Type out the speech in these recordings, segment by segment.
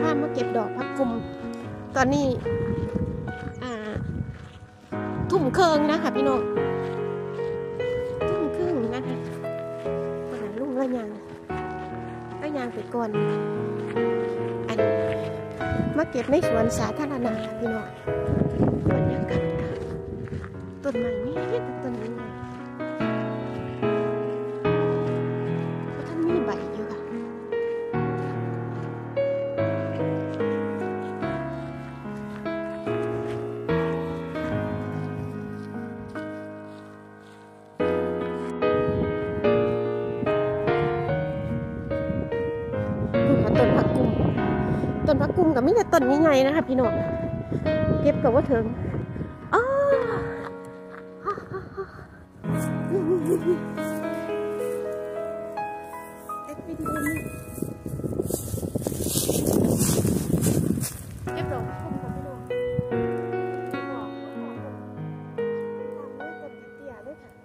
ามาเก็บดอกผักกุมตอนนี้ทุ่มครึ่งนะคะพี่น้องทุ่มครึ่งนะคะลุงละยางไปก่อนอันมาเก็บในสวนสาธารณะพี่น้องบรรยากาศต้นไม้นี่แต่ต้นนี้ไงท่านมีใบอยู่ค่ะต้นผักกุมกับมิแต่ต้นใหญ่ๆนะคะพี่น้องเก็บกับว่าถึงเอ็ดวิดีโอนี่เก็บดอกผักกุมกับพี่น้องต้นเตี้ยๆเลยค่ะ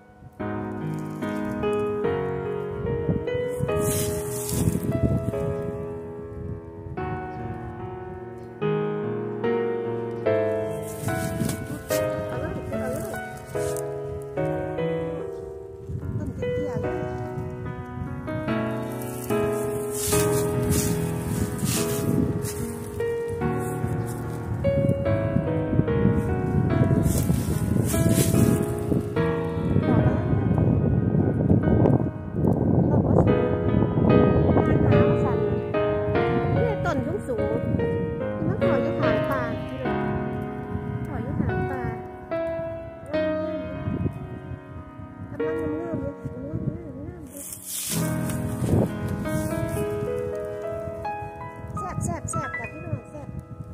แซ่บกับพี่น้องแซ่บ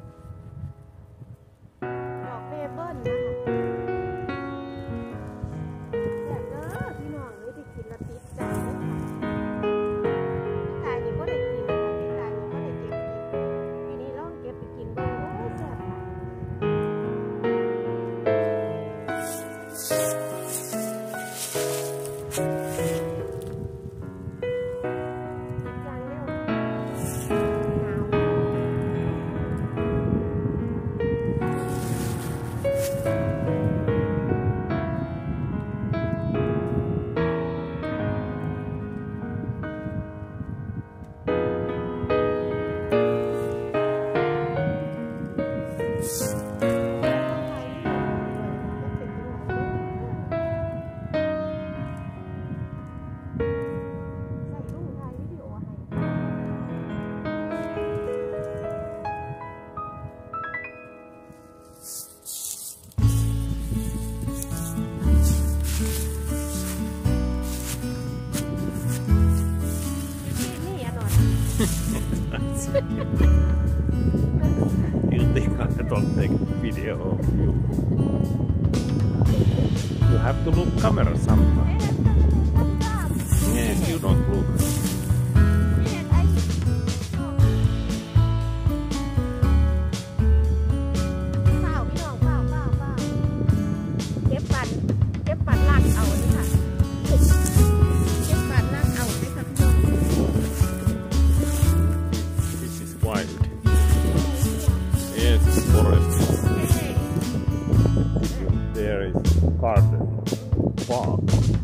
ดอกเบเบิ้ลนะคะแซ่บเด้อพี่น้องไม่ได้กินละติดใจเลยค่ะพี่ตายนี่ก็ได้กินพี่ตายนี่ก็ได้เก็บกินปีนี้ลองเก็บไปกินบ้างโอ้แซ่บค่ะ You think I don't take video of you? You have to look camera sometimes. Yes, you don't look. เก็บปันลากเอาเลยค่ะเก็บปันลากเอาเลยค่ะพี่น้อง This is wild. Yes, forest. There is garden, park.